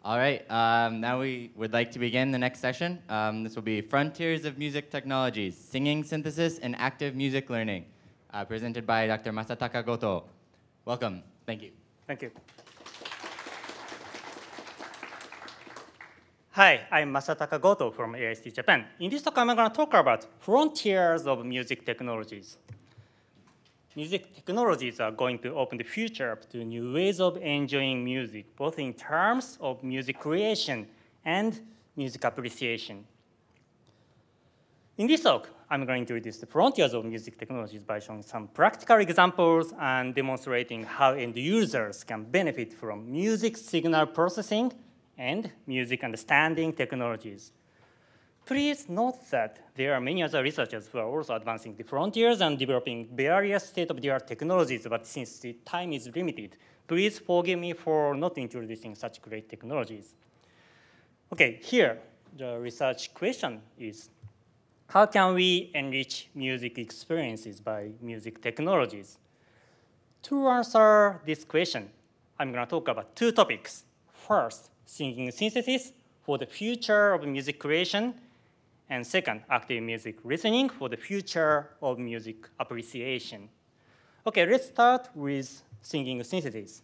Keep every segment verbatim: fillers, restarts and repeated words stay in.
All right, um, now we would like to begin the next session. Um, this will be Frontiers of Music Technologies, Singing Synthesis and Active Music Learning, uh, presented by Doctor Masataka Goto. Welcome. Thank you. Thank you. Hi, I'm Masataka Goto from A I S T Japan. In this talk, I'm going to talk about frontiers of music technologies. Music technologies are going to open the future up to new ways of enjoying music, both in terms of music creation and music appreciation. In this talk, I'm going to introduce the frontiers of music technologies by showing some practical examples and demonstrating how end users can benefit from music signal processing and music understanding technologies. Please note that there are many other researchers who are also advancing the frontiers and developing various state-of-the-art technologies, but since the time is limited, please forgive me for not introducing such great technologies. Okay, here, the research question is, how can we enrich music experiences by music technologies? To answer this question, I'm going to talk about two topics. First, singing synthesis for the future of music creation, and second, active music listening for the future of music appreciation. Okay, let's start with singing synthesis.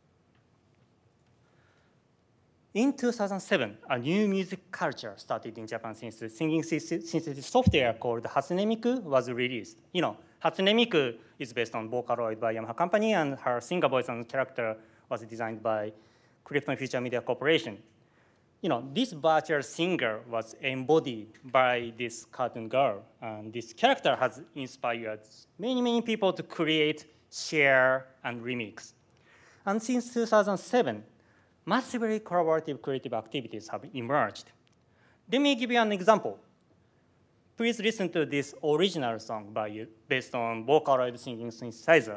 In two thousand seven, a new music culture started in Japan since the singing synthesis software called Hatsune Miku was released. You know, Hatsune Miku is based on Vocaloid by Yamaha Company, and her singer voice and character was designed by Krypton Future Media Corporation. You know, this virtual singer was embodied by this cartoon girl, and this character has inspired many, many people to create, share, and remix. And since two thousand seven, massively collaborative creative activities have emerged. Let me give you an example. Please listen to this original song by you, based on Vocaloid singing synthesizer.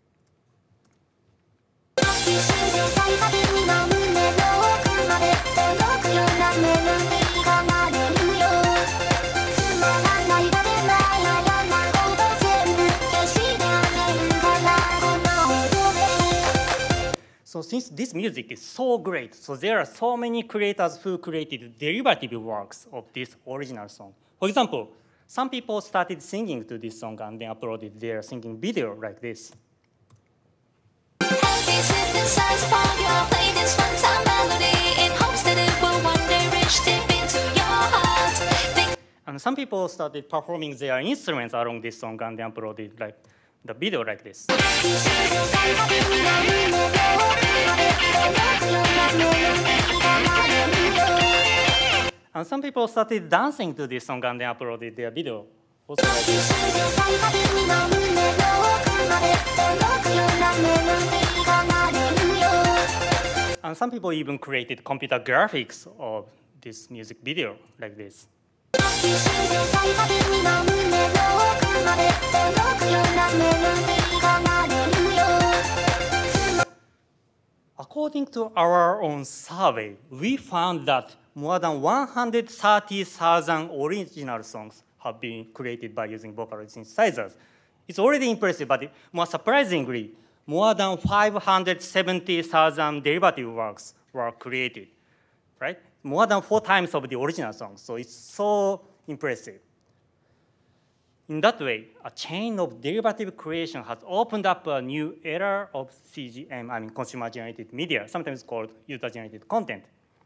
So since this music is so great, so there are so many creators who created derivative works of this original song. For example, some people started singing to this song and then uploaded their singing video like this. And some people started performing their instruments along this song and then uploaded like the video like this. And some people started dancing to this song and then uploaded their video. Also like this. And some people even created computer graphics of this music video like this. According to our own survey, we found that more than one hundred thirty thousand original songs have been created by using Vocaloid synthesizers. It's already impressive, but more surprisingly, more than five hundred seventy thousand derivative works were created, right? More than four times of the original songs, so it's so impressive. In that way, a chain of derivative creation has opened up a new era of C G M, I mean consumer-generated media, sometimes called user-generated content.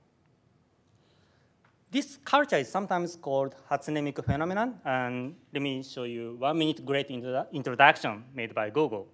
This culture is sometimes called Hatsune Miku phenomenon, and let me show you one minute great intro introduction made by Google.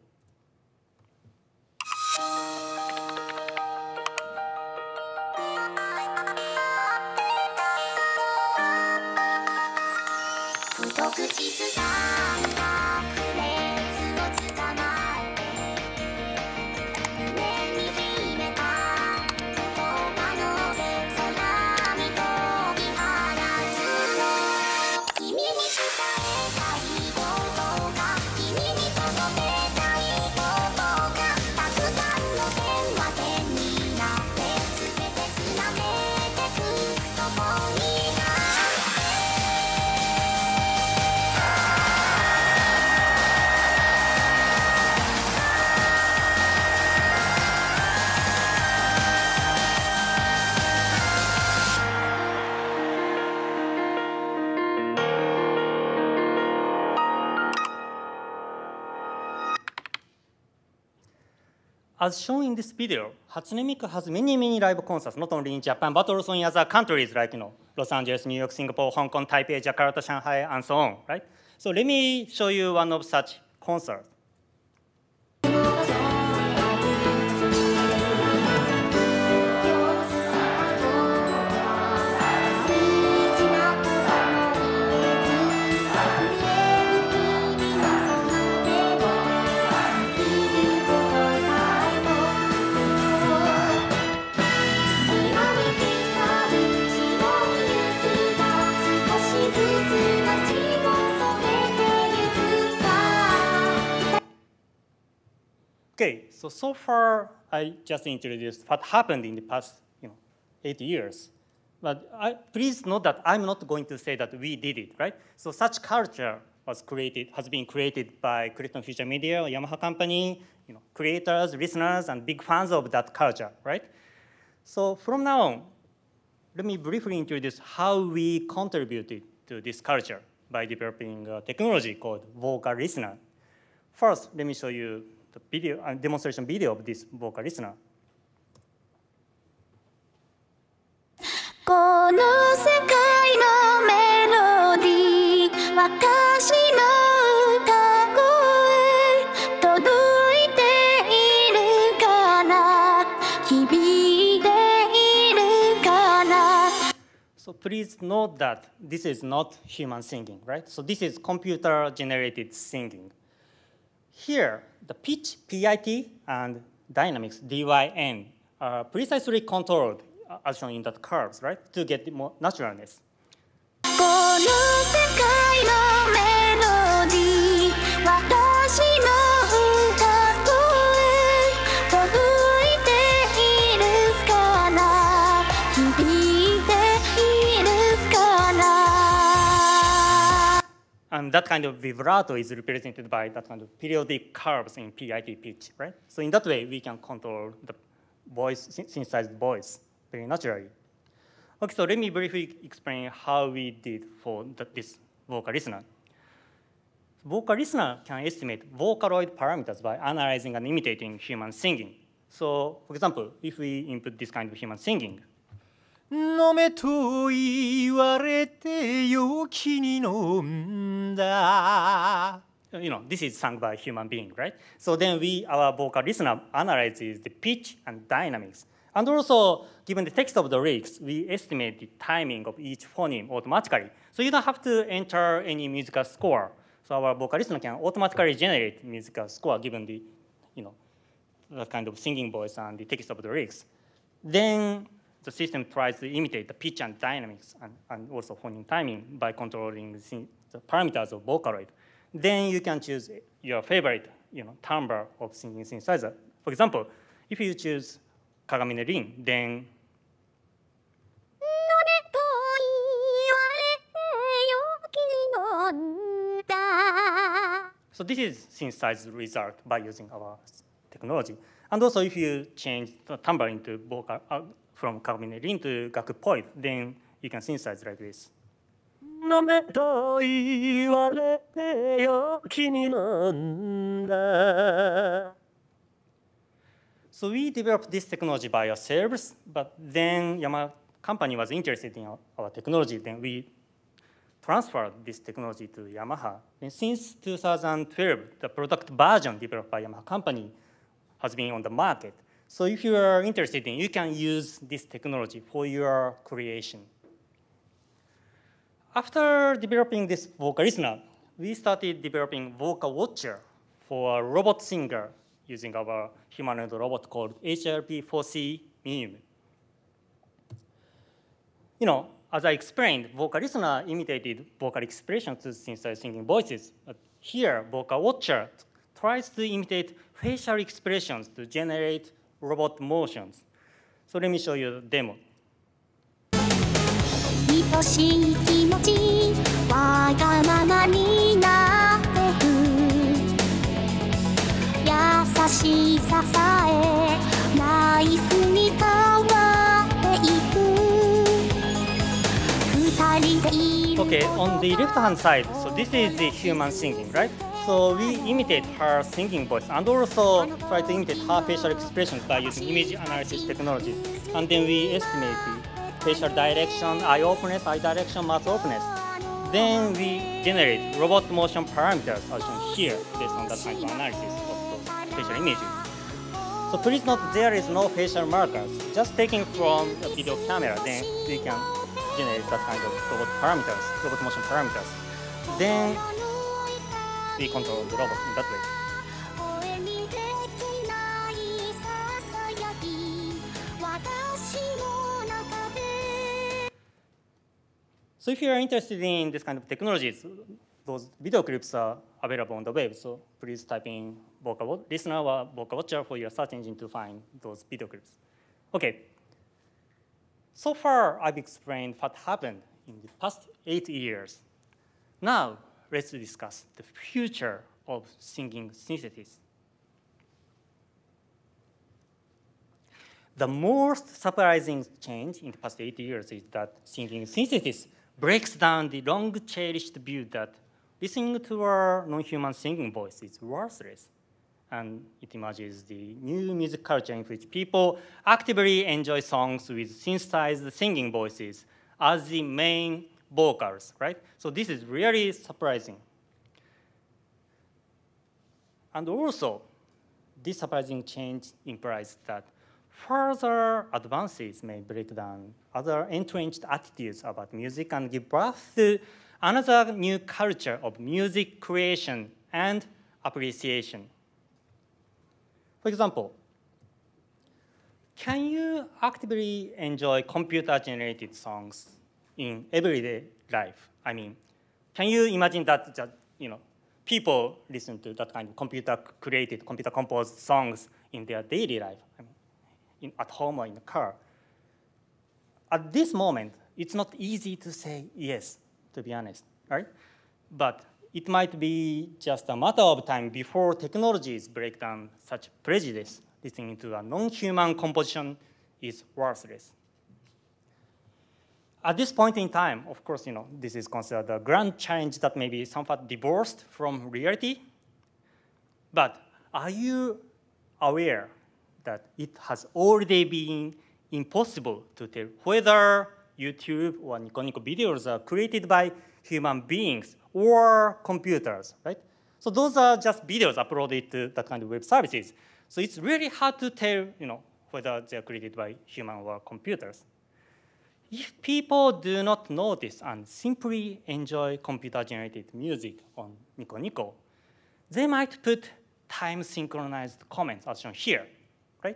as shown in this video, Hatsune Miku has many, many live concerts, not only in Japan, but also in other countries like, you know, Los Angeles, New York, Singapore, Hong Kong, Taipei, Jakarta, Shanghai, and so on, right? So let me show you one of such concerts. Okay, so so far I just introduced what happened in the past, you know, eight years. But I, please note that I'm not going to say that we did it, right? So such culture was created, has been created by Creaton Future Media, Yamaha company, you know, creators, listeners, and big fans of that culture, right? So from now on, let me briefly introduce how we contributed to this culture by developing a technology called Vocal Listener. First, let me show you the video, uh, demonstration video of this Vocal Listener. この世界のメロディー私の歌声届いているかな響いているかな So please note that this is not human singing, right? So this is computer-generated singing. Here, the pitch, P I T, and dynamics, D Y N, are precisely controlled, as shown in that curves, right, to get more naturalness. この世界のメロディー私の歌声届いているかな響いているかな And that kind of vibrato is represented by that kind of periodic curves in P I T pitch, right? So in that way, we can control the voice, synthesized voice very naturally. Okay, so let me briefly explain how we did for the, this Vocal Listener. Vocal Listener can estimate Vocaloid parameters by analyzing and imitating human singing. So, for example, if we input this kind of human singing, 飲めと言われてよ気に飲んだ you know, this is sung by a human being, right? So then we, our Vocal Listener, analyzes the pitch and dynamics. And also, given the text of the lyrics, we estimate the timing of each phoneme automatically. So you don't have to enter any musical score. So our Vocal Listener can automatically generate musical score given the, you know, the kind of singing voice and the text of the lyrics. Then the system tries to imitate the pitch and dynamics and, and also phoneme timing by controlling the, the parameters of Vocaloid. Then you can choose your favorite, you know, timbre of singing synthesizer. For example, if you choose Kagamine Rin, then so this is synthesized result by using our technology. And also, if you change the timbre into vocal uh, from Kagamine Rin to Gakupoid, then you can synthesize like this. 飲めと言われてよ気に飲んだ So we developed this technology by ourselves, but then Yamaha company was interested in our, our technology. Then we transferred this technology to Yamaha. And since two thousand twelve, the product version developed by Yamaha company has been on the market. So if you are interested in, you can use this technology for your creation. After developing this Vocal Listener, we started developing Vocal Watcher for a robot singer using our humanoid robot called H R P four C Meme. You know, as I explained, Vocal Listener imitated vocal expressions to synthesize singing voices. But here, Vocal Watcher tries to imitate facial expressions to generate robot motions. So let me show you the demo. 愛しい気持ちわがままになってく優しささえナイフに変わっていく二人でいる Okay, on the left-hand side, so this is the human singing, right? So we imitate her singing voice and also try to imitate her facial expressions by using image analysis technology. And then we estimate the facial direction, eye openness, eye direction, mouth openness. Then we generate robot motion parameters as shown here based on that kind of analysis of those facial images. So please note there is no facial markers. Just taking from the video camera, then we can generate that kind of robot parameters, robot motion parameters. Then we control the robot in that way. So if you are interested in this kind of technologies, those video clips are available on the web. So please type in Boca Listener or Boca Watcher for your search engine to find those video clips. Okay. So far, I've explained what happened in the past eight years. Now, let's discuss the future of singing synthesis. The most surprising change in the past eight years is that singing synthesis breaks down the long-cherished view that listening to a non-human singing voice is worthless. And it emerges the new music culture in which people actively enjoy songs with synthesized singing voices as the main vocals, right? So this is really surprising. And also, this surprising change implies that further advances may break down other entrenched attitudes about music and give birth to another new culture of music creation and appreciation. For example, can you actively enjoy computer-generated songs in everyday life? I mean, can you imagine that just, you know, people listen to that kind of computer-created, computer-composed songs in their daily life, I mean, in, at home or in the car? At this moment, it's not easy to say yes, to be honest, right? But it might be just a matter of time before technologies break down such prejudice. Listening to a non-human composition is worthless. At this point in time, of course, you know, this is considered a grand challenge that may be somewhat divorced from reality. But are you aware that it has already been impossible to tell whether YouTube or Nico Nico videos are created by human beings or computers, right? So those are just videos uploaded to that kind of web services. So it's really hard to tell, you know, whether they're created by human or computers. If people do not notice and simply enjoy computer-generated music on Nico Nico, they might put time-synchronized comments as shown here, right?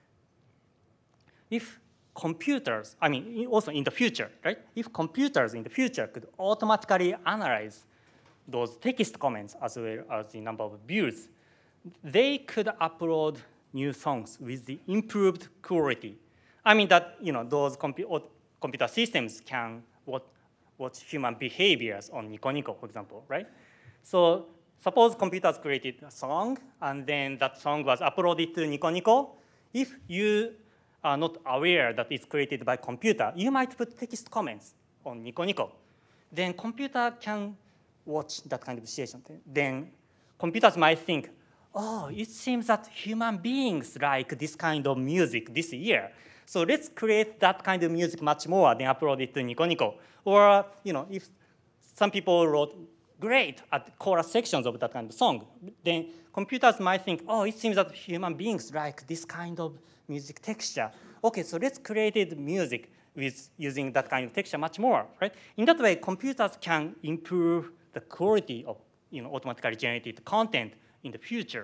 If computers, I mean, also in the future, right? If computers in the future could automatically analyze those text comments as well as the number of views, they could upload new songs with the improved quality. I mean that, you know, those compu computer systems can watch, watch human behaviors on Nico Nico, for example, right? So suppose computers created a song, and then that song was uploaded to Nico Nico. If you are not aware that it's created by computer, you might put text comments on Nico Nico. Then computer can watch that kind of situation. Then computers might think, oh, it seems that human beings like this kind of music this year. So let's create that kind of music much more than upload it to Nico Nico. Or, you know, if some people wrote great at chorus sections of that kind of song, then computers might think, oh, it seems that human beings like this kind of music texture. Okay, so let's create music with using that kind of texture much more, right? In that way, computers can improve the quality of, you know, automatically generated content in the future.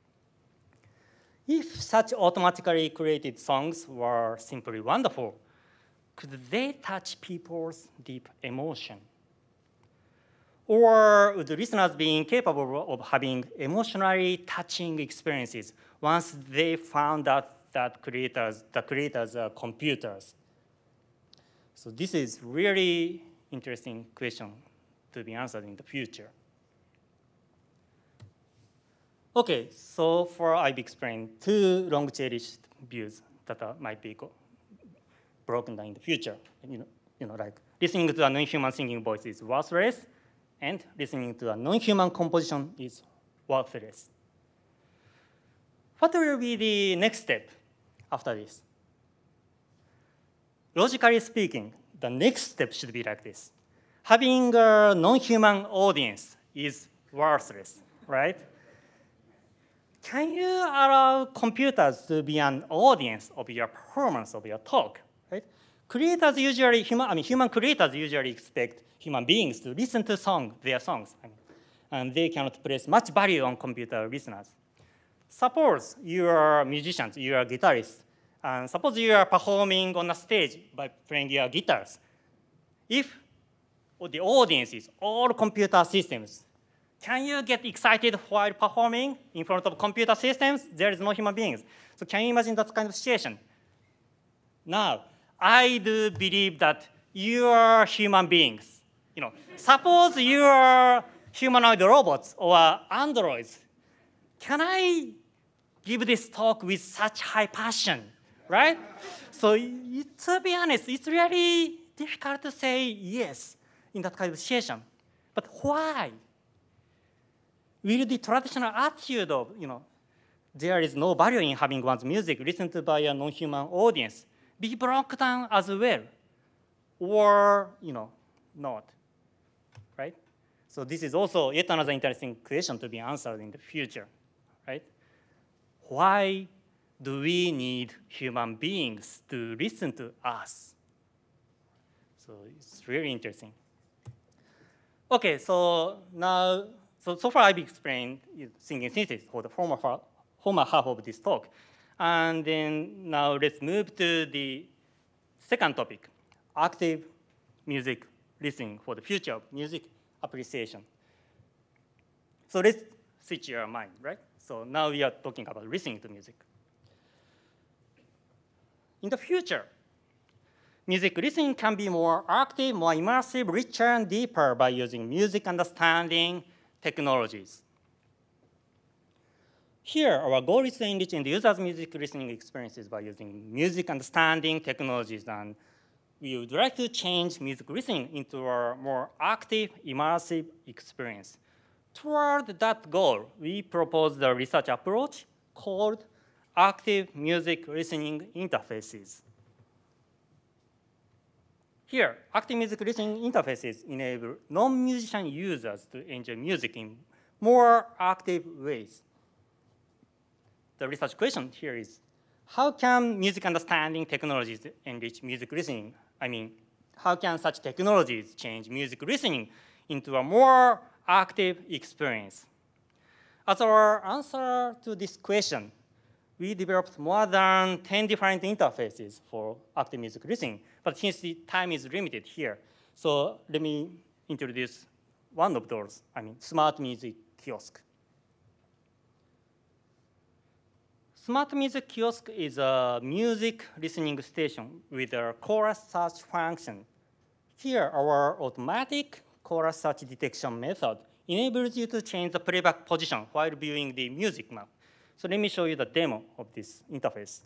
If such automatically created songs were simply wonderful, could they touch people's deep emotion? Or would the listeners be incapable of having emotionally touching experiences once they found out that creators, the creators are computers? So this is really interesting question to be answered in the future. Okay, so far I've explained two long-cherished views that are, might be broken down in the future. You know, you know, like listening to a non-human singing voice is worthless, and listening to a non-human composition is worthless. What will be the next step after this? Logically speaking, the next step should be like this. Having a non-human audience is worthless, right? Can you allow computers to be an audience of your performance, of your talk, right? Creators usually, human, I mean, human creators usually expect human beings to listen to song, their songs, I mean, and they cannot place much value on computer listeners. Suppose you are musicians, you are guitarists, and suppose you are performing on a stage by playing your guitars. If the audience is all computer systems, can you get excited while performing in front of computer systems? There is no human beings. So can you imagine that kind of situation? Now, I do believe that you are human beings. You know, suppose you are humanoid robots or androids. Can I give this talk with such high passion, right? So it, to be honest, it's really difficult to say yes in that kind of situation. But why? Will the traditional attitude of, you know, there is no value in having one's music listened to by a non-human audience be broken down as well? Or, you know, not, right? So this is also yet another interesting question to be answered in the future, right? Why do we need human beings to listen to us? So it's really interesting. Okay, so now, so, so far I've explained singing synthesis for the former, former half of this talk. And then now let's move to the second topic, active music listening for the future of music appreciation. So let's switch your mind, right? So now we are talking about listening to music. In the future, music listening can be more active, more immersive, richer, and deeper by using music understanding technologies. Here, our goal is to enrich the user's music listening experiences by using music understanding technologies, and we would like to change music listening into a more active, immersive experience. Toward that goal, we propose the research approach called active music listening interfaces. Here, active music listening interfaces enable non-musician users to enjoy music in more active ways. The research question here is, how can music understanding technologies enrich music listening? I mean, how can such technologies change music listening into a more active experience? As our answer to this question, we developed more than ten different interfaces for active music listening. But since the time is limited here, so let me introduce one of those, I mean, Smart Music Kiosk. Smart Music Kiosk is a music listening station with a chorus search function. Here, our automatic chorus search detection method enables you to change the playback position while viewing the music map. So let me show you the demo of this interface.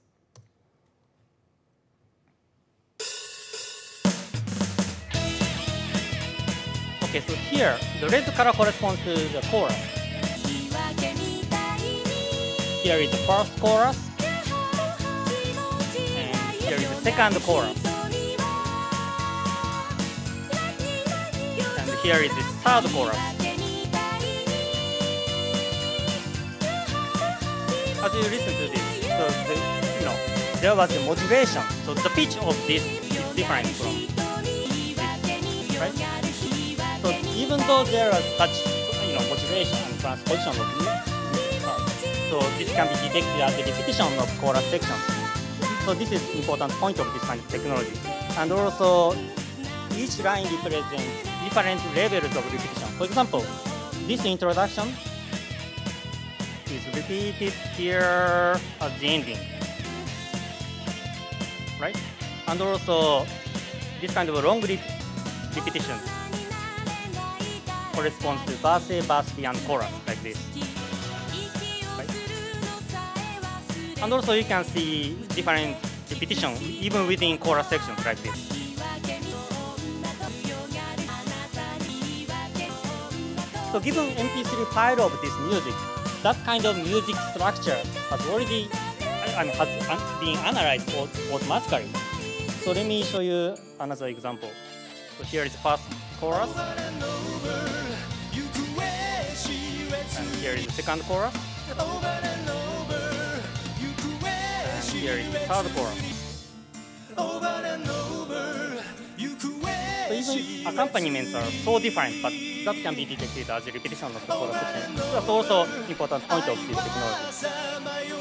Okay, so here, the red color corresponds to the chorus. Here is the first chorus, and here is the second chorus. And here is the third chorus. As you listen to this, so the, you know, there was a modulation. So the pitch of this is different from this, right? So even though there are such, you know, modulation and transposition of music, so this can be detected as a repetition of chorus sections. So this is important point of this kind of technology. And also, each line represents different levels of repetition. For example, this introduction is repeated here at the ending, right? And also, this kind of long rep repetition corresponds to verse, verse, and chorus, like this. Right? And also, you can see different repetition even within chorus sections, like this. So given M P three file of this music, that kind of music structure has already I mean, has been analyzed automatically. So let me show you another example. So here is first chorus, and here is the second chorus, and here is the third chorus. So even accompaniments are so different, but that can be detected as a repetition of the chorus section. So that's also an important point of this technology.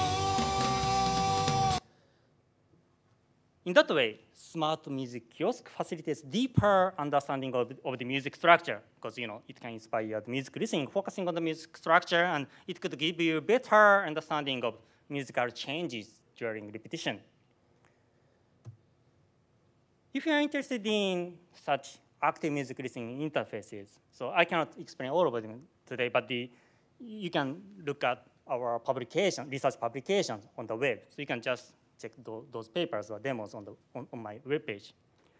In that way, smart music kiosk facilitates deeper understanding of, of the music structure, because you know it can inspire the music listening, focusing on the music structure, and it could give you better understanding of musical changes during repetition. If you are interested in such active music listening interfaces, so I cannot explain all of them today, but the, you can look at our publication, research publications on the web. So you can just check those, those papers or demos on, the, on, on my webpage.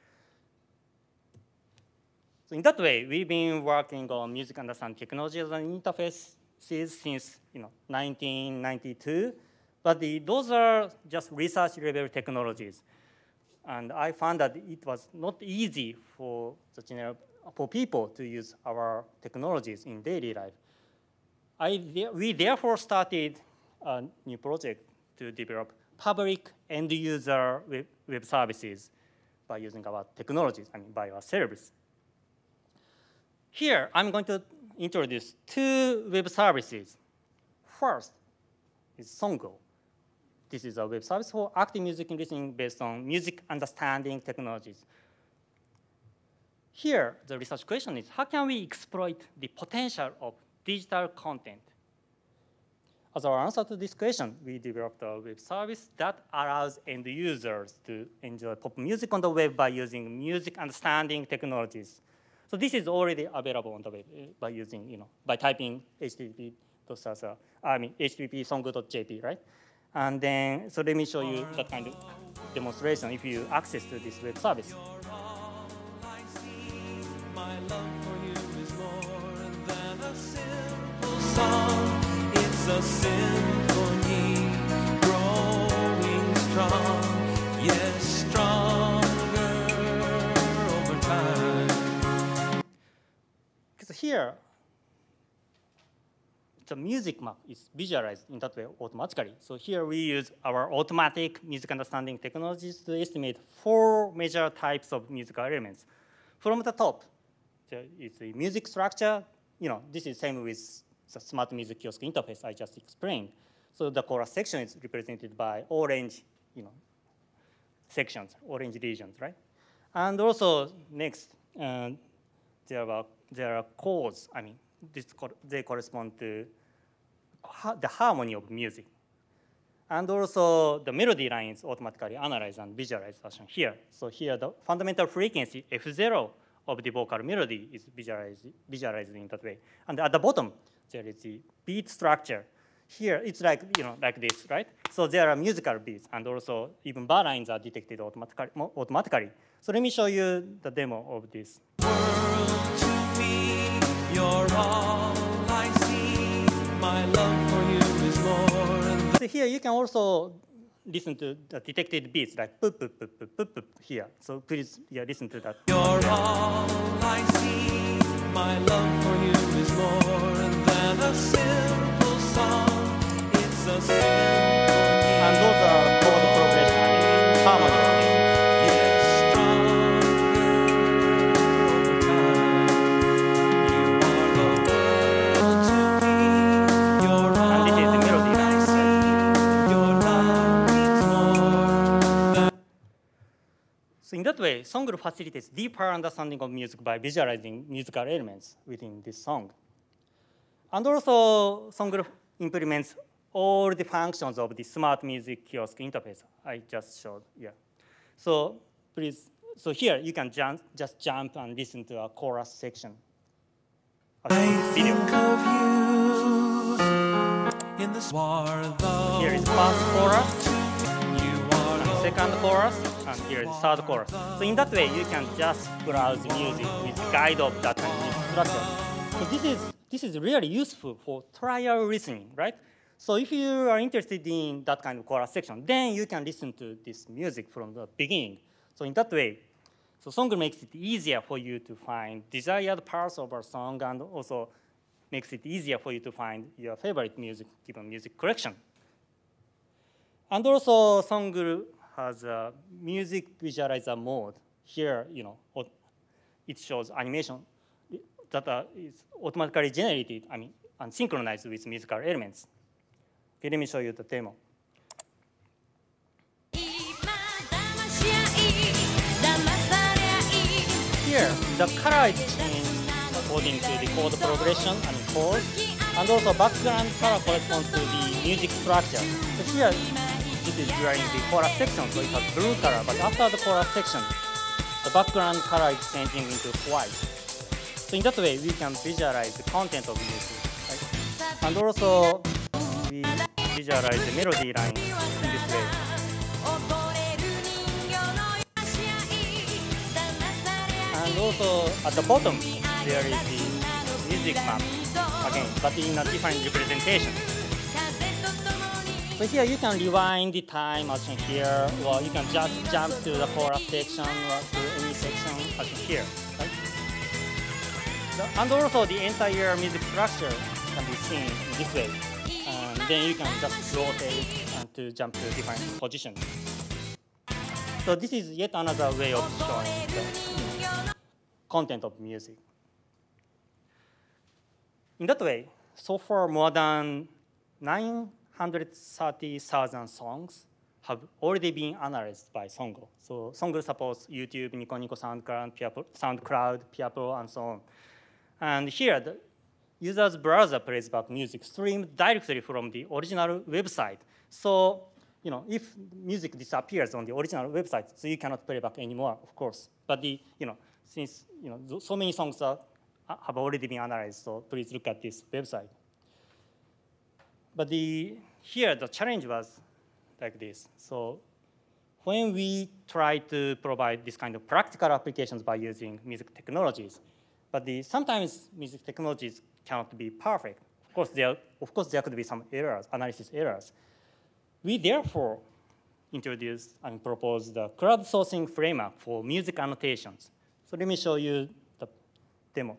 So in that way, we've been working on music understanding technologies and interfaces since you know, nineteen ninety-two, but the, those are just research level technologies. And I found that it was not easy for, the general, for people to use our technologies in daily life. I, we therefore started a new project to develop public end-user web, web services by using our technologies, I mean by ourselves. Here, I'm going to introduce two web services. First is Songo. This is a web service for active music listening based on music understanding technologies. Here, the research question is, how can we exploit the potential of digital content? As our answer to this question, we developed a web service that allows end users to enjoy pop music on the web by using music understanding technologies. So this is already available on the web by using, you know, by typing H T T P, I mean, H T T P songo dot J P, right? And then, so let me show you that kind of demonstration if you access to this web service. It's a symphony growing strong, yes, stronger over time. Because here, the music map is visualized in that way automatically. So here we use our automatic music understanding technologies to estimate four major types of musical elements. From the top, there is the music structure. You know, this is same with the smart music kiosk interface I just explained. So the chorus section is represented by orange, you know, sections, orange regions, right? And also next, uh, there are there are chords. I mean, this they correspond to the harmony of music. And also the melody lines automatically analyzed and visualized as shown here. So here the fundamental frequency F zero of the vocal melody is visualized, visualized in that way. And at the bottom, there is the beat structure. Here it's like, you know, like this, right? So there are musical beats, and also even bar lines are detected automatically. automatically. So let me show you the demo of this. World to me, you're all I see. My love for you is more than so here you can also listen to the detected beats like boop, boop, boop, boop, boop, boop here. So please, yeah, listen to that. You're all I see. My love for you is more than a simple song. It's a symphony. And those are chord progression, I mean, harmony. Yes, stronger over time. You are the world to me. You're all And this is the melody line. I see. Your love means more than So in that way, Songgroup facilitates deeper understanding of music by visualizing musical elements within this song. And also, Songgroup implements all the functions of the smart music kiosk interface I just showed. Yeah. So please, so here you can jump, just jump and listen to a chorus section. Of this video. of you in the war the Here is first chorus, you are the second chorus, and here is third chorus. So in that way, you can just browse music with guide of that kind of music structure. So this is this is really useful for trial listening, right? So if you are interested in that kind of chorus section, then you can listen to this music from the beginning. So in that way, so Songl makes it easier for you to find desired parts of a song, and also makes it easier for you to find your favorite music given music collection. And also, Songl has a music visualizer mode. Here, you know, it shows animation that uh, is automatically generated, I mean, and synchronized with musical elements. Okay, let me show you the demo. Here, the color is changed according to the chord progression and chords, and also background color corresponds to the music structure. So here, this is during the chorus section, so it has blue color, but after the chorus section, the background color is changing into white. So in that way, we can visualize the content of music, right? And also, we visualize the melody line in this way. And also, at the bottom, there is the music map, again, but in a different representation. So here you can rewind the time as in here, or you can just jump to the chorus section or to any section as in here, right? And also the entire music structure can be seen in this way. And then you can just rotate and to jump to different positions. So this is yet another way of showing the content of music. In that way, so far more than nine hundred thirty thousand songs have already been analyzed by Songl. So Songl supports YouTube, Nico Nico SoundCloud, SoundCloud, Piapro, and so on. And here, the user's browser plays back music streamed directly from the original website. So, you know, if music disappears on the original website, so you cannot play back anymore, of course. But the, you know, since you know so many songs are, have already been analyzed, so please look at this website. But the here the challenge was like this. So when we try to provide this kind of practical applications by using music technologies, but the, sometimes music technologies cannot be perfect. Of course, there, of course, there could be some errors, analysis errors. We therefore introduced and proposed the crowdsourcing framework for music annotations. So let me show you the demo.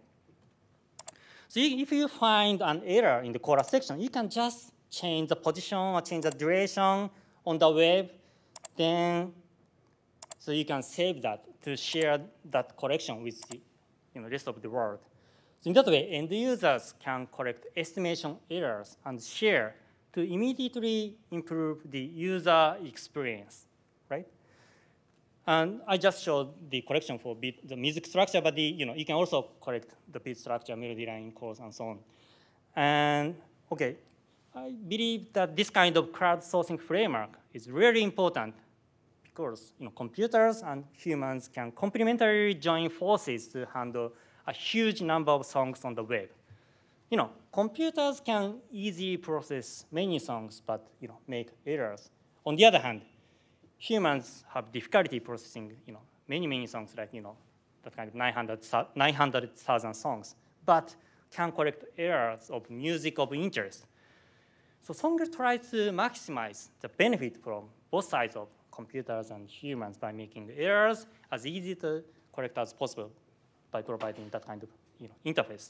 So if you find an error in the chorus section, you can just change the position or change the duration on the web. Then, so you can save that to share that correction with the you know, rest of the world. So in that way, end users can correct estimation errors and share to immediately improve the user experience, right? And I just showed the correction for beat, the music structure, but the, you know, you can also correct the beat structure, melody line, chords, and so on. And okay, I believe that this kind of crowdsourcing framework is really important because you know, computers and humans can complementarily join forces to handle a huge number of songs on the web. You know, computers can easily process many songs, but you know, make errors. On the other hand, humans have difficulty processing you know, many, many songs, like you know, that kind of nine hundred thousand songs, but can correct errors of music of interest. So Songl tries to maximize the benefit from both sides of computers and humans by making errors as easy to correct as possible by providing that kind of you know, interface.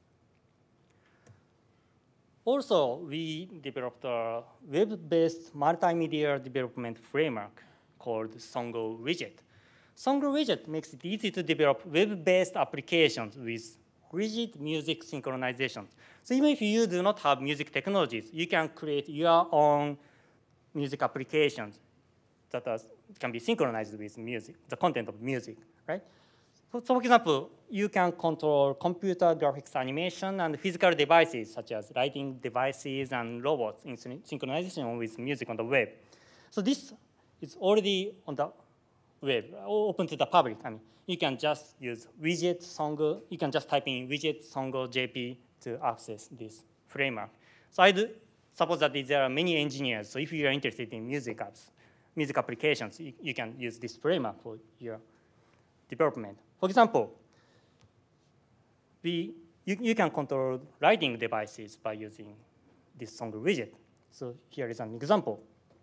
Also, we developed a web-based multimedia development framework called Songl Widget. Songl Widget makes it easy to develop web-based applications with rigid music synchronization. So even if you do not have music technologies, you can create your own music applications that are, can be synchronized with music, the content of music, right? So, so for example, you can control computer graphics animation and physical devices such as lighting devices and robots in synchronization with music on the web. So this is already on the web, open to the public. I mean, you can just use widget Songl, you can just type in widget Songl J P to access this framework. So I do suppose that there are many engineers, so if you are interested in music apps, music applications, you, you can use this framework for your development. For example, we you, you can control writing devices by using this song widget. So here is an example.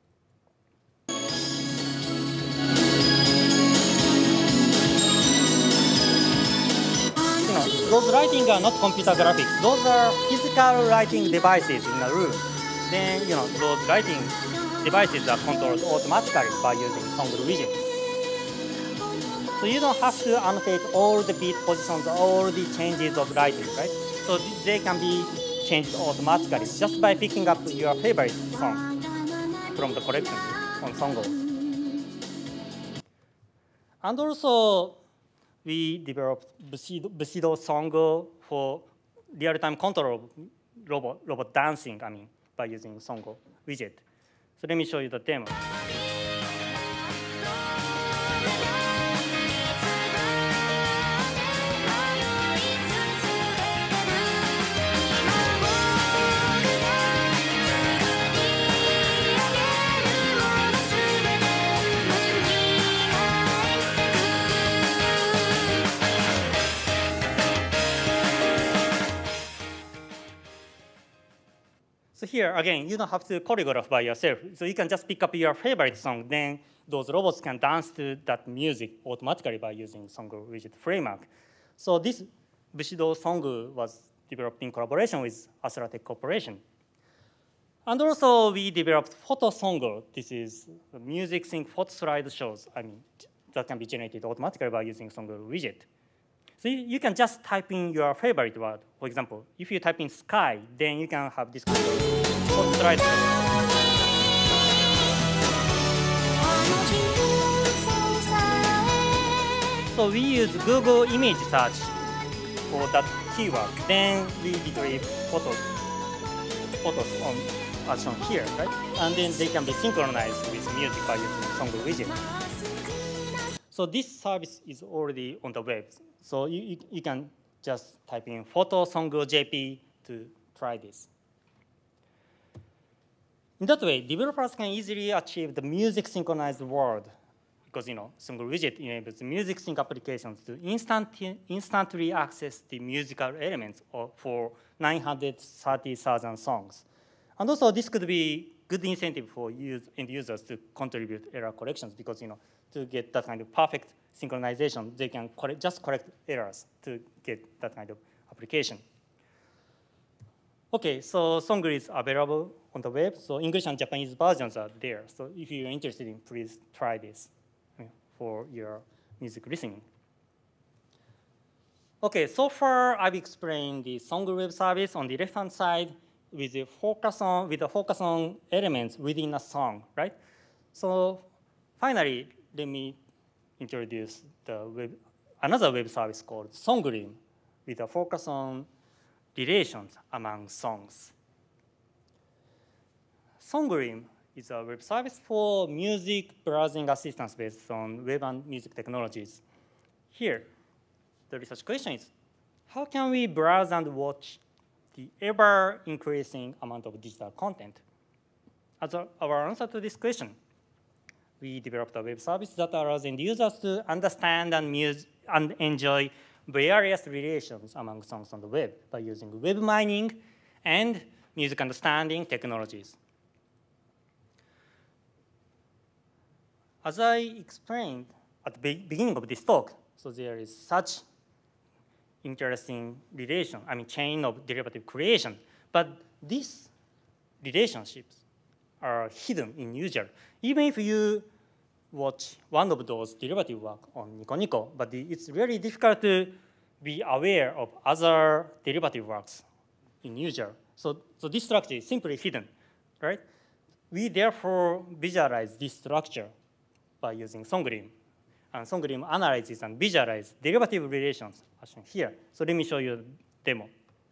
You know, those writing are not computer graphics. Those are physical writing devices in a room. Then, you know, those writing devices are controlled automatically by using song widget. So you don't have to annotate all the beat positions, all the changes of writing, right? So they can be changed automatically just by picking up your favorite song from the collection on Songo. And also, we developed Bushido, Bushido Songo for real-time control of robot, robot dancing, I mean, by using Songo widget. So let me show you the demo. So here, again, you don't have to choreograph by yourself. So you can just pick up your favorite song. Then those robots can dance to that music automatically by using Songo widget framework. So this Bushido Songo was developed in collaboration with Astrotech Corporation. And also, we developed Photo Songo. This is music sync photo slide shows. I mean, that can be generated automatically by using Songo widget. So you, you can just type in your favorite word. For example, if you type in sky, then you can have this kind of photo slide show. So we use Google image search for that keyword. Then we retrieve photos, photos on as shown here, right? And then they can be synchronized with music by using Songo widget. So this service is already on the web. So you, you, you can just type in photo Songo J P to try this. In that way, developers can easily achieve the music synchronized world because, you know, Songo widget enables music sync applications to instant, instantly access the musical elements of, for nine hundred thirty thousand songs. And also, this could be good incentive for use, end users to contribute error corrections because, you know, to get that kind of perfect synchronization, they can correct, just correct errors to get that kind of application. Okay, so Songo is available on the web. So English and Japanese versions are there. So if you're interested in, please try this for your music listening. Okay, so far I've explained the Songo web service on the left-hand side with a focus on with a focus on elements within a song, right? So finally, let me introduce the web, another web service called Songorim with a focus on relations among songs. Songorim is a web service for music browsing assistance based on web and music technologies. Here, the research question is, how can we browse and watch the ever-increasing amount of digital content? As a, our answer to this question, we developed a web service that allows end users to understand and, use, and enjoy various relations among songs on the web by using web mining and music understanding technologies. As I explained at the be beginning of this talk, so there is such interesting relation, I mean chain of derivative creation, but these relationships are hidden in user. Even if you watch one of those derivative work on Nico Nico, but the, it's really difficult to be aware of other derivative works in user. So, so this structure is simply hidden, right? We therefore visualize this structure by using Songorim. And Songorim analyzes and visualizes derivative relations as shown here. So let me show you a demo.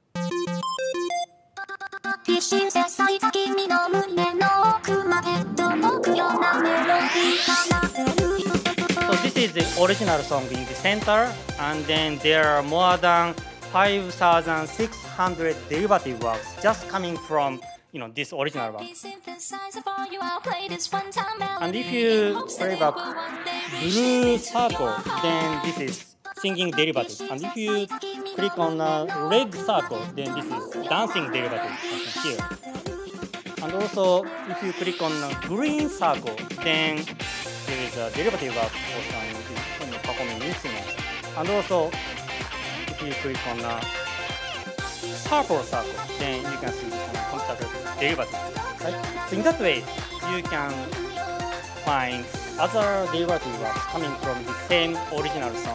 So this is the original song in the center, and then there are more than five thousand six hundred derivative works just coming from, you know, this original one. And if you play back blue circle, then this is singing derivative. And if you click on a red circle, then this is dancing derivative here. And also, if you click on a green circle, then there is a derivative of also performing instruments. And also, if you click on a purple circle, then you can see this kind of computer derivative. Right? So in that way, you can find other derivative works coming from the same original song.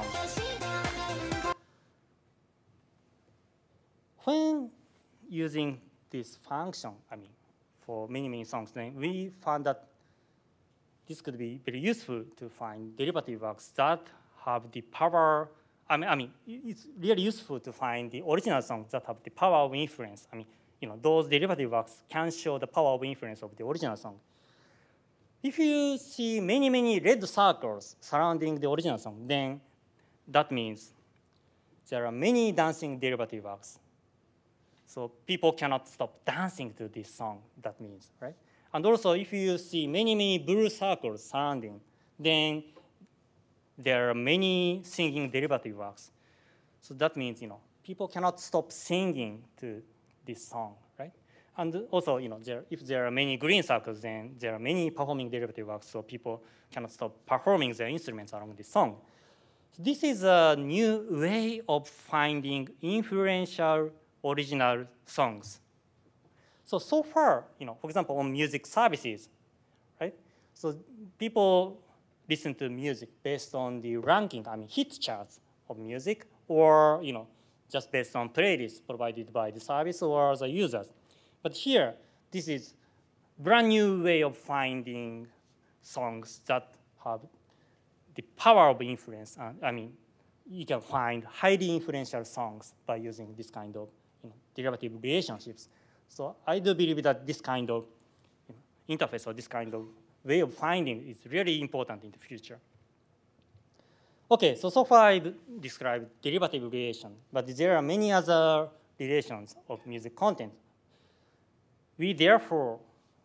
When using this function, I mean, for many, many songs, then we found that this could be very useful to find derivative works that have the power. I mean, I mean, it's really useful to find the original songs that have the power of influence. I mean, you know, those derivative works can show the power of influence of the original song. If you see many, many red circles surrounding the original song, then that means there are many dancing derivative works. So people cannot stop dancing to this song, that means, right? And also, if you see many, many blue circles surrounding, then there are many singing derivative works. So that means, you know, people cannot stop singing to this song, right? And also, you know, there, if there are many green circles, then there are many performing derivative works, so people cannot stop performing their instruments along this song. So this is a new way of finding influential original songs. So, so far, you know, for example, on music services, right? So people listen to music based on the ranking, I mean, hit charts of music, or, you know, just based on playlists provided by the service or the users. But here, this is brand new way of finding songs that have the power of influence. Uh, I mean, you can find highly influential songs by using this kind of, you know, derivative relationships. So I do believe that this kind of, you know, interface or this kind of way of finding is really important in the future. Okay, so so far I've described derivative relation, but there are many other relations of music content. We therefore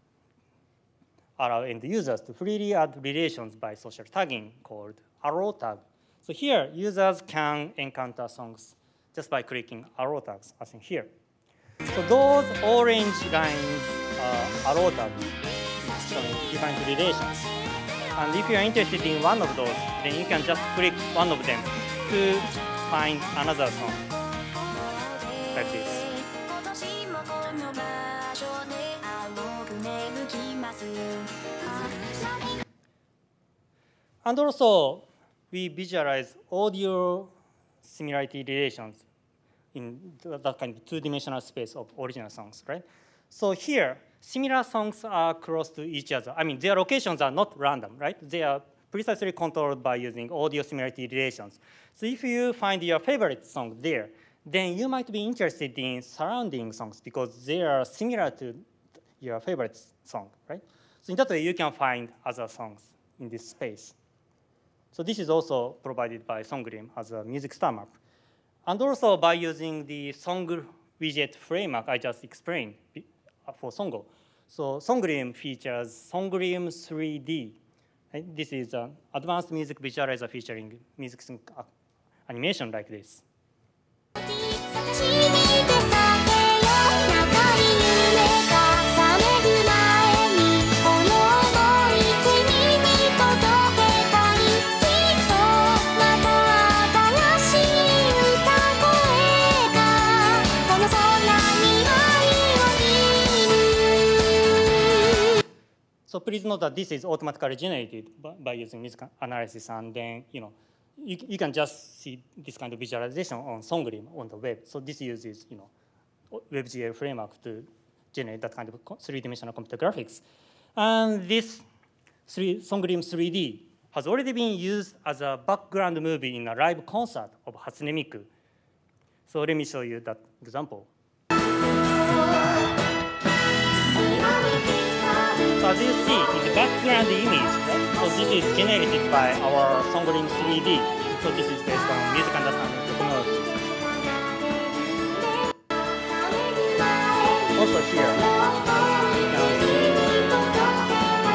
allow end users to freely add relations by social tagging called arrow tag. So here, users can encounter songs just by clicking arrow tags, as in here. So those orange lines are arrow tags showing different relations. And if you are interested in one of those, then you can just click one of them to find another song, like this. And also, we visualize audio similarity relations in that kind of two-dimensional space of original songs, right? So here, similar songs are close to each other. I mean, their locations are not random, right? They are precisely controlled by using audio similarity relations. So if you find your favorite song there, then you might be interested in surrounding songs because they are similar to your favorite song, right? So in that way, you can find other songs in this space. So this is also provided by Songrim as a music star map. And also by using the song widget framework I just explained for Songo. So Songrim features Songrim three D. Right? This is an advanced music visualizer featuring music sync animation like this. So please note that this is automatically generated by, by using music analysis, and then you know you, you can just see this kind of visualization on Songrim on the web. So this uses you know WebGL framework to generate that kind of three-dimensional computer graphics. And this three, Songrim three D has already been used as a background movie in a live concert of Hatsune Miku. So let me show you that example. So as you see in the background image, right? So this is generated by our Songrim three D. So this is based on music understanding technology. Also here, you can see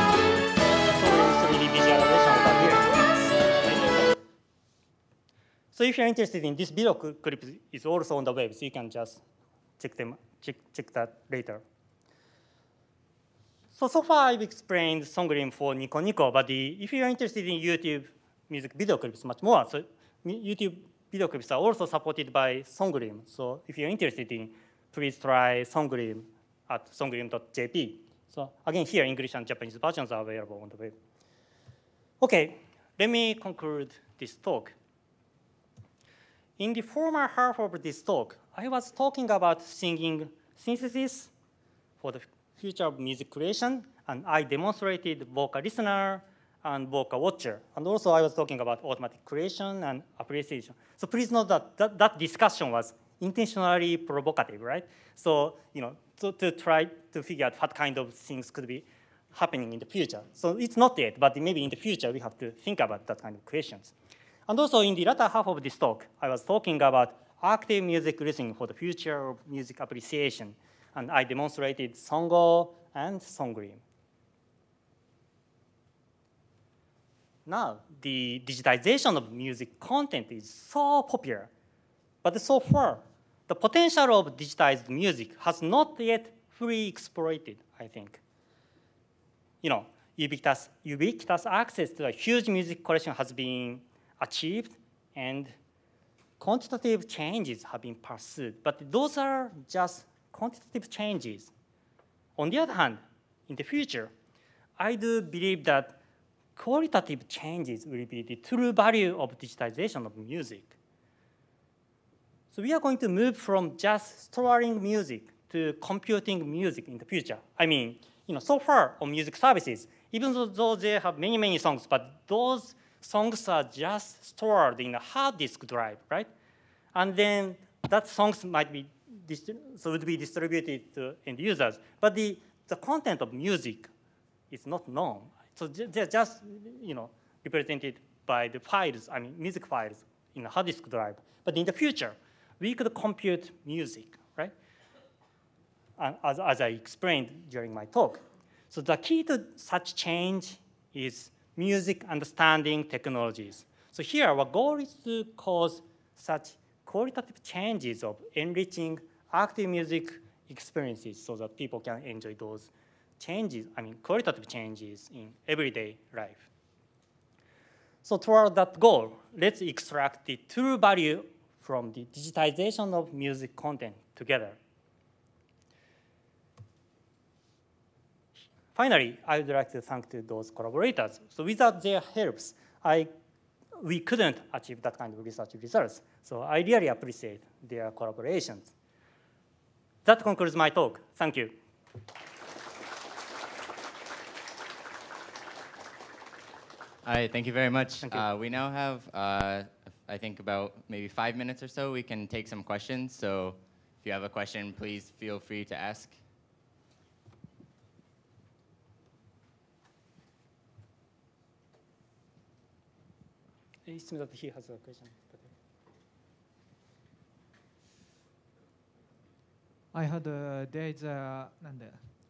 Songrim three D visualization over here. So if you're interested in this video clip, is also on the web, so you can just check them, check, check that later. So, so far I've explained Songrim for Nico Nico, but the, if you're interested in YouTube music video clips much more, so YouTube video clips are also supported by Songrim. So if you're interested in, please try Songrim at songrim dot j p. So again, here English and Japanese versions are available on the web. Okay, let me conclude this talk. In the former half of this talk, I was talking about singing synthesis for the future of music creation, and I demonstrated vocal listener and vocal watcher. And also I was talking about automatic creation and appreciation. So please note that that, that discussion was intentionally provocative, right? So, you know, to, to try to figure out what kind of things could be happening in the future. So it's not yet, but maybe in the future we have to think about that kind of questions. And also in the latter half of this talk, I was talking about active music listening for the future of music appreciation. And I demonstrated Songo and Songrim. Now, the digitization of music content is so popular. But so far, the potential of digitized music has not yet fully exploited, I think. You know, ubiquitous, ubiquitous access to a huge music collection has been achieved, and quantitative changes have been pursued. But those are just quantitative changes. On the other hand, in the future, I do believe that qualitative changes will be the true value of digitization of music. So we are going to move from just storing music to computing music in the future. I mean, you know, so far on music services, even though they have many, many songs, but those songs are just stored in a hard disk drive, right? And then that songs might be, so would be distributed to end users. But the, the content of music is not known. So they're just, you know, represented by the files, I mean, music files in a hard disk drive. But in the future, we could compute music, right? And as, as I explained during my talk. So the key to such change is music understanding technologies. So here, our goal is to cause such qualitative changes of enriching active music experiences so that people can enjoy those changes, I mean, qualitative changes in everyday life. So toward that goal, let's extract the true value from the digitization of music content together. Finally, I would like to thank to those collaborators. So without their helps, I, we couldn't achieve that kind of research results. So I really appreciate their collaborations. That concludes my talk. Thank you. All right, thank you very much. Thank you. Uh, we now have, uh, I think, about maybe five minutes or so. We can take some questions. So if you have a question, please feel free to ask. It seems that he has a question. I had a, there is a なんだ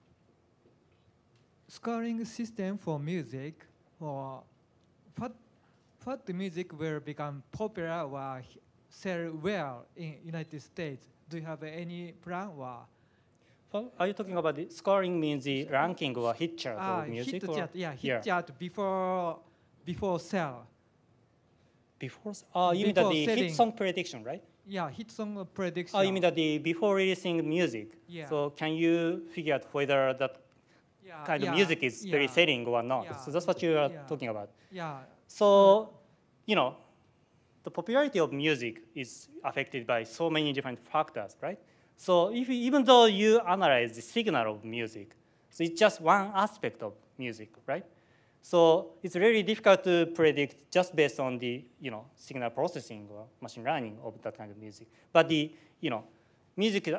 scoring system for music or what what music will become popular or sell well in United States. Do you have any plan or? Well, are you talking about the scoring means the ranking or hit chart Ah, of music? hit or? chart, yeah, hit Yeah. chart before before sell. Before, oh, you mean that Before the selling. hit song prediction, right? Yeah, hit song prediction. Oh, you mean that the before releasing music? Yeah. So can you figure out whether that yeah, kind yeah, of music is yeah, very selling or not? Yeah. So that's what you are Yeah. talking about. Yeah, So, you know, the popularity of music is affected by so many different factors, right? So if you, even though you analyze the signal of music, so it's just one aspect of music, right? So it's really difficult to predict just based on the, you know, signal processing or machine learning of that kind of music. But the, you know, music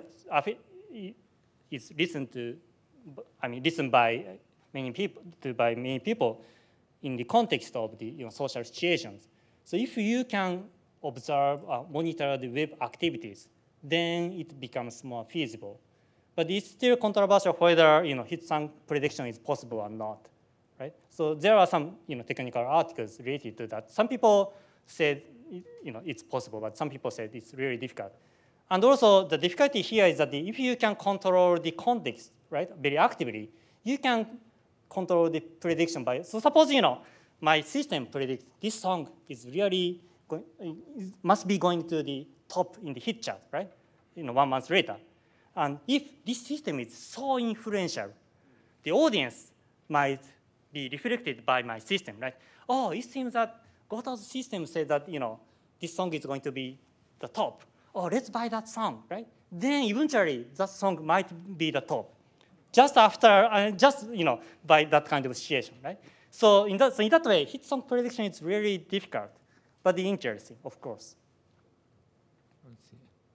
is listened to, I mean, listened by many people, to by many people in the context of the, you know, social situations. So if you can observe, uh, monitor the web activities, then it becomes more feasible. But it's still controversial whether, you know, hit song prediction is possible or not. Right? So there are some, you know, technical articles related to that. Some people said it, you know, it's possible, but some people said it's really difficult. And also, the difficulty here is that the, if you can control the context, right, very actively, you can control the prediction by, so suppose, you know, my system predicts this song is really, going, must be going to the top in the hit chart, right, you know, one month later. And if this system is so influential, the audience might be reflected by my system, right? Oh, it seems that Goto's system said that, you know, this song is going to be the top. Oh, let's buy that song, right? Then eventually that song might be the top. Just after, uh, just, you know, by that kind of situation, right? So in that, so in that way, hit song prediction is really difficult, but interesting, of course. Let's see.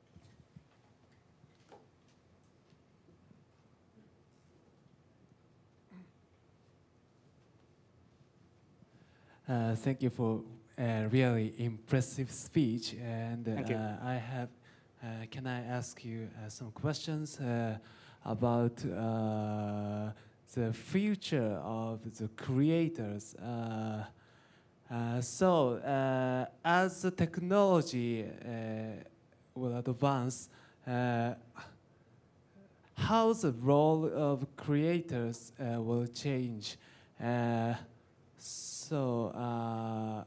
Uh, thank you for a really impressive speech. And Thank you. uh, I have, uh, can I ask you uh, some questions uh, about uh, the future of the creators? Uh, uh, so, uh, as the technology uh, will advance, uh, how the role of creators uh, will change? Uh, So, uh,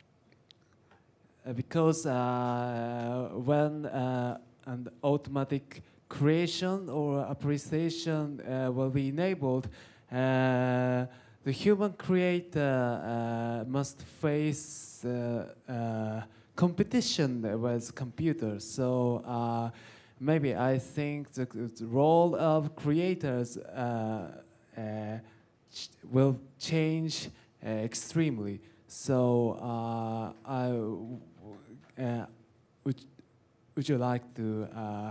because uh, when uh, an automatic creation or appreciation uh, will be enabled, uh, the human creator uh, must face uh, uh, competition with computers. So uh, maybe I think the, the role of creators uh, uh, ch will change Uh, extremely. So uh, I uh, would would you like to uh,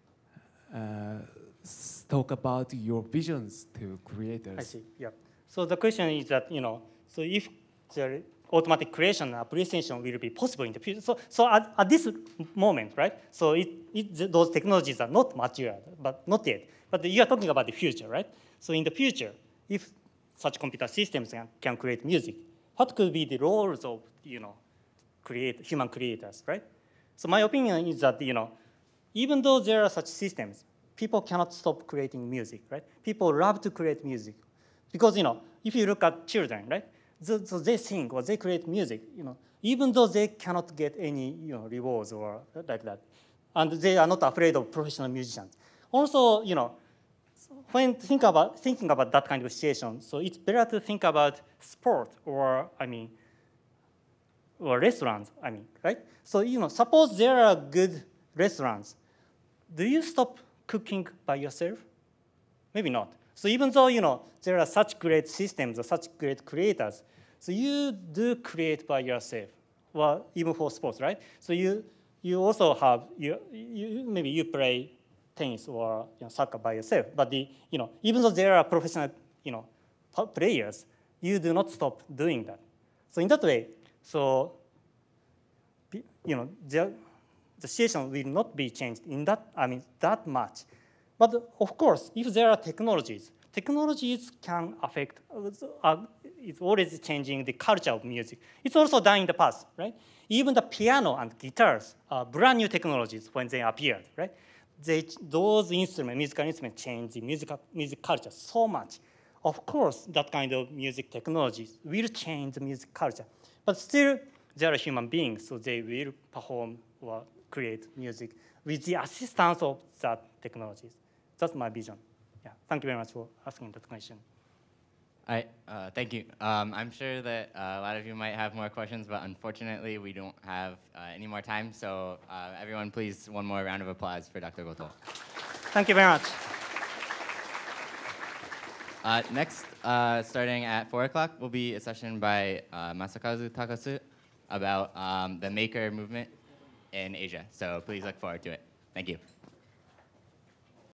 uh, talk about your visions to creators? I see. Yeah. So the question is that, you know, so if the automatic creation and appreciation will be possible in the future. So so at, at this moment, right? So it, it those technologies are not mature, but not yet. But you are talking about the future, right? So in the future, if such computer systems can, can create music, what could be the roles of, you know, create human creators, right? So my opinion is that, you know, even though there are such systems, people cannot stop creating music, right? People love to create music. Because, you know, if you look at children, right? So, so they sing or they create music, you know, even though they cannot get any, you know, rewards or like that. And they are not afraid of professional musicians. Also, you know, when think about, thinking about that kind of situation, so it's better to think about sport or, I mean, or restaurants, I mean, right? So, you know, suppose there are good restaurants. Do you stop cooking by yourself? Maybe not. So even though, you know, there are such great systems or such great creators, so you do create by yourself, well, even for sports, right? So you, you also have, you, you, maybe you play tennis or, you know, soccer by yourself. But the, you know, even though there are professional, you know, players, you do not stop doing that. So in that way, so, you know, the, the situation will not be changed in that, I mean, that much. But of course, if there are technologies, technologies can affect, uh, it's always changing the culture of music. It's also done in the past, right? Even the piano and guitars are brand new technologies when they appeared, right? They, those instruments, musical instruments change the music, music culture so much. Of course, that kind of music technologies will change the music culture. But still, they are human beings, so they will perform or create music with the assistance of that technologies. That's my vision. Yeah, thank you very much for asking that question. I, uh, thank you. Um, I'm sure that uh, a lot of you might have more questions, but unfortunately we don't have uh, any more time. So uh, everyone, please, one more round of applause for Doctor Goto. Thank you very much. Uh, next, uh, starting at four o'clock, will be a session by uh, Masakazu Takasu about um, the maker movement in Asia. So please look forward to it. Thank you.